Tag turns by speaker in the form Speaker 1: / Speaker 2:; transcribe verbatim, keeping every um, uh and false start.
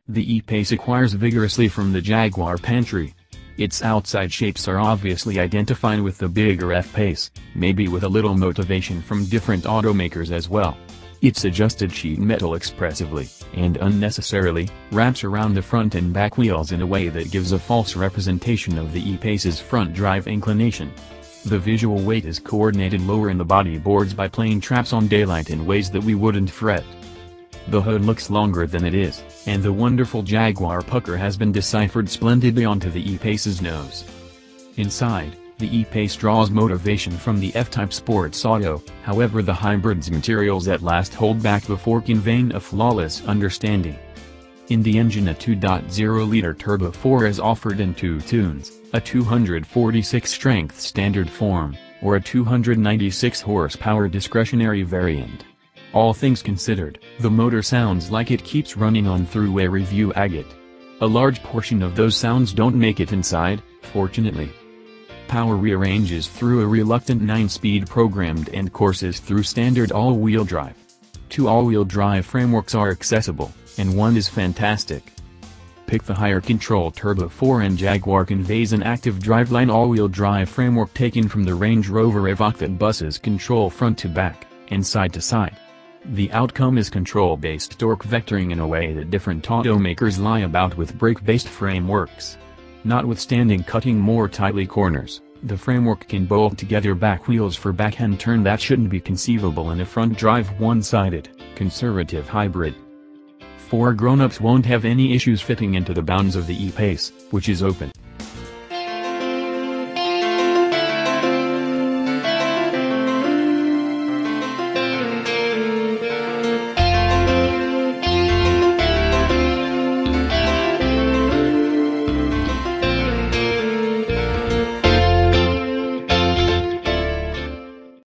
Speaker 1: The E-Pace acquires vigorously from the Jaguar pantry. Its outside shapes are obviously identified with the bigger F-Pace, maybe with a little motivation from different automakers as well. Its adjusted sheet metal expressively, and unnecessarily, wraps around the front and back wheels in a way that gives a false representation of the E-Pace's front drive inclination. The visual weight is coordinated lower in the body boards by playing traps on daylight in ways that we wouldn't fret. The hood looks longer than it is, and the wonderful Jaguar pucker has been deciphered splendidly onto the E-Pace's nose. Inside, the E-Pace draws motivation from the F-Type sports auto, however the hybrid's materials at last hold back before conveying a flawless understanding. In the engine a two point oh liter turbo four is offered in two tunes, a two hundred forty-six strength standard form, or a two hundred ninety-six horsepower discretionary variant. All things considered, the motor sounds like it keeps running on through a review agate. A large portion of those sounds don't make it inside, fortunately. Power rearranges through a reluctant nine-speed programmed and courses through standard all-wheel drive. Two all-wheel drive frameworks are accessible, and one is fantastic. Pick the higher control Turbo four and Jaguar conveys an active driveline all-wheel drive framework taken from the Range Rover Evoque that buses control front to back, and side to side. The outcome is control-based torque vectoring in a way that different automakers lie about with brake-based frameworks. Notwithstanding cutting more tightly corners, the framework can bolt together back wheels for backhand turn that shouldn't be conceivable in a front-drive one-sided, conservative hybrid. Four grown-ups won't have any issues fitting into the bounds of the E-Pace, which is open.